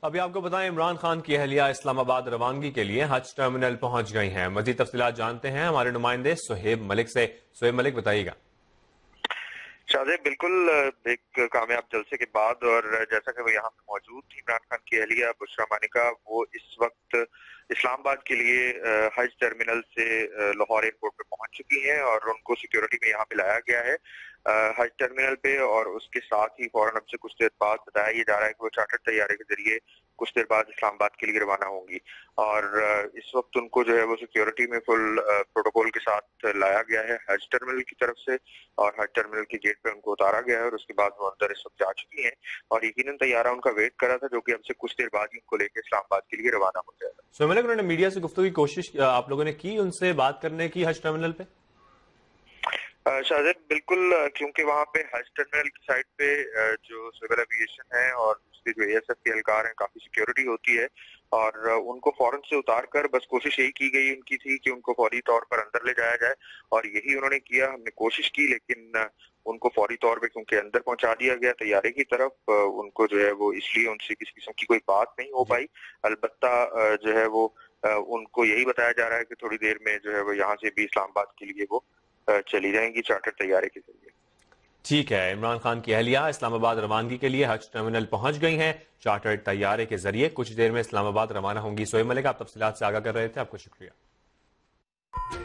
ابھی آپ کو بتائیں عمران خان کی اہلیہ اسلام آباد روانگی کے لیے حج ٹرمینل پہنچ گئی ہیں. مزید تفصیلات جانتے ہیں ہمارے نمائندے سہیب ملک سے. سہیب ملک بتائیے گا. شاہزاد بالکل ایک کامیاب جلسے کے بعد اور جیسا کہ وہ یہاں پہ موجود تھی عمران خان کی اہلیہ بشرا مانیکا، وہ اس وقت اسلام آباد کے لیے حج ٹرمینل سے لاہور ایئرپورٹ پہ پہنچ چکی ہیں اور ان کو سیکیورٹی میں یہاں پہ لایا گیا ہے حج ٹرمینل پہ. اور اس کے ساتھ ہی فوراً اب سے کچھ دیر بعد بتایا یہ جا رہا ہے کہ وہ چارٹر طیارے کے ذریعے کچھ دیر بعد اسلام آباد کے لیے روانہ ہوں گی. اور اس وقت ان کو جو ہے وہ سیکیورٹی میں فل پروٹوکول کے ساتھ لایا گیا ہے حج ٹرمینل کی طرف سے، اور حج ٹرمینل کی گیٹ پہ ان کو اتارا گیا ہے اور اس کے بعد وہ اندر اس وقت جا چکی ہیں اور یقیناً طیارہ ان کا ویٹ کر رہا تھا جو کہ اب سے کچھ دیر بعد ہی ان کو لے کے اسلام آباد کے لیے روانہ ہو جائے گا. سہیب ملک، انہوں نے میڈیا سے گفتگو کی کوشش آپ لوگوں نے کی ان سے بات کرنے کی حج ٹرمینل پہ؟ شاہزاد بالکل، کیونکہ وہاں پہ حج ٹرمینل کی سائڈ پہ جو سول ایویشن ہے اور اس کے جو ASF کے اہلکار ہیں کافی سیکیورٹی ہوتی ہے اور ان کو فوراً سے اتار کر بس کوشش یہی کی گئی ان کی تھی کہ ان کو فوری طور پر اندر لے جایا جائے اور یہی انہوں نے کیا. ہم نے کوشش کی لیکن ان کو فوری طور پہ کیونکہ اندر پہنچا دیا گیا طیارے کی طرف، ان کو جو ہے وہ اس لیے ان سے کسی قسم کی کوئی بات نہیں ہو پائی. البتہ جو ہے وہ ان کو یہی بتایا جا رہا ہے کہ تھوڑی دیر میں جو ہے وہ یہاں سے بھی اسلام آباد کے لیے وہ چلی جائیں گی چارٹر طیارے کے ذریعے. ٹھیک ہے. عمران خان کی اہلیہ اسلام آباد روانگی کے لیے حج ٹرمینل پہنچ گئی ہیں چارٹر طیارے کے ذریعے. کچھ دیر میں اسلام آباد روانہ ہوں گی. سہیب ملک، آپ تفصیلات سے آگاہ کر رہے تھے، آپ کو شکریہ.